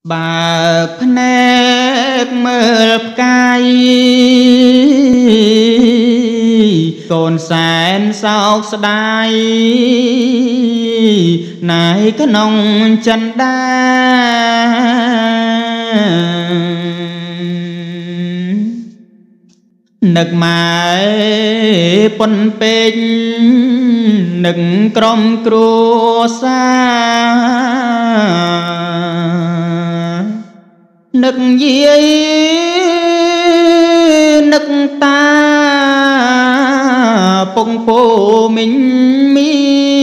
បើភ្នែកមើលផ្កាយកូនសែនសោកស្ដាយណៃក្នុងចិន្តានឹកម៉ែប៉ុនពេកនឹកក្រុមគ្រួសារនឹកយាយនឹកតាពុកពូមីងមី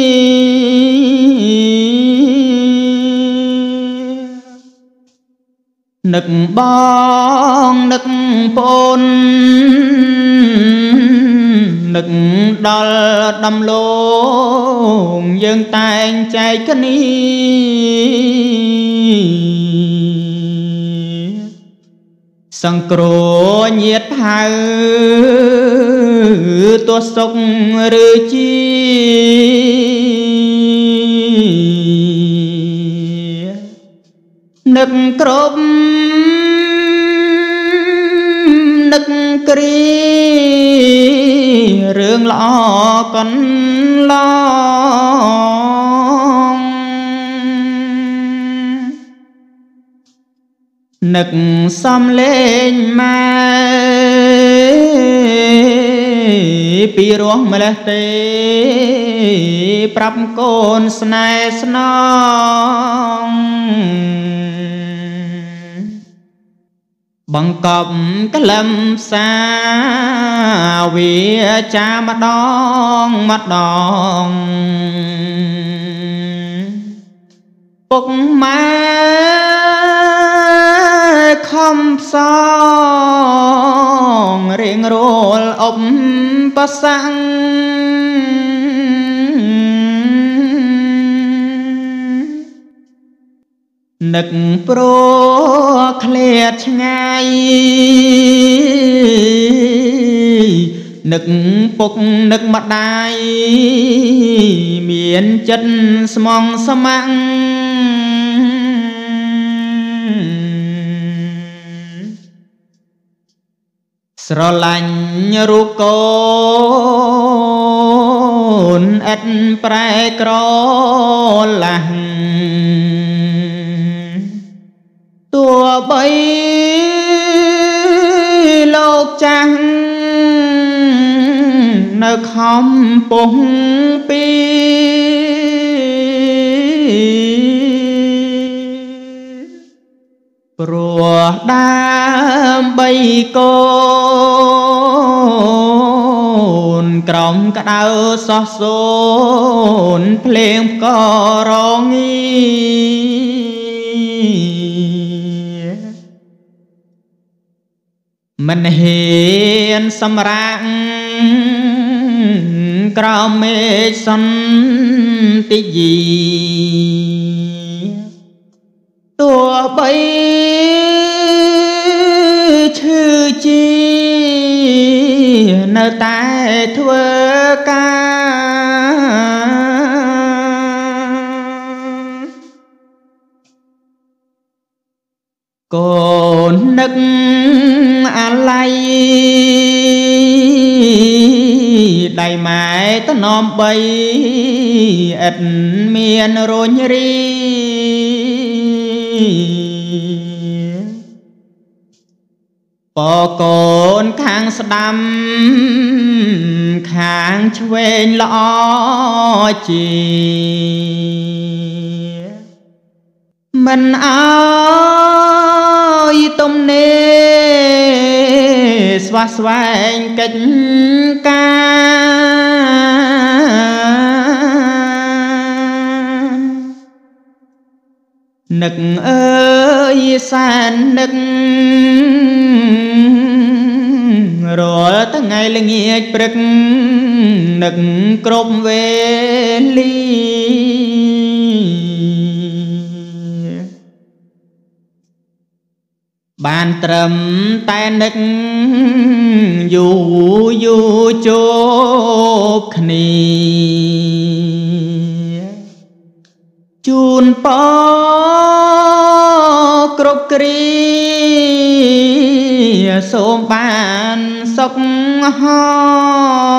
នឹកបងនឹកប្អូននឹកដល់ដំឡូងយើងតែងចែកគ្នាសង្គ្រោះញាតផៅទោះសុខឬជានឹកគ្រប់នឹកគ្រារឿងល្អកន្លងនឹកសំលេងម៉ែពីរោះម្លេះទេប្រាប់កូនស្នេហ៍ស្នងបង្កប់ក្លឹមសាវាចាម្ដងម្ដងពុកម៉ែខំផ្សងរៀងរួលអុបបសាំងនឹកព្រោះឃ្លាតឆ្ងាយនឹកពុកនឹកម្ដាយមានចិត្តស្មងស្មាំងស្រឡាញ់រូបកូនឥតប្រែក្រឡាស់ទោះបីលោកចាស់នៅខំពុះពីព្រោះដើម្បីកូនក្រំក្តៅសោះសូនភ្លេងក៏រងាមិនហ៊ានសម្រាកក្រោមមេឃសន្តិយាទោះបីឈឺជានៅតែធ្វើការកូននឹកអាឡ័យដៃម៉ែតំណំបីឥតមានរញរីពកូនខាងស្ដាំខាងឆ្វេងល្អជាមិនអើយទំនេរស្វះស្វែងកិច្ចការនឹកអើយសែននឹករាល់ថ្ងៃល្ងាចព្រឹកនឹកគ្រប់វេលាបានត្រឹមតែនឹកយូរជួបគ្នាជូនពរគ្រប់គ្រាសូមបានសុខហោ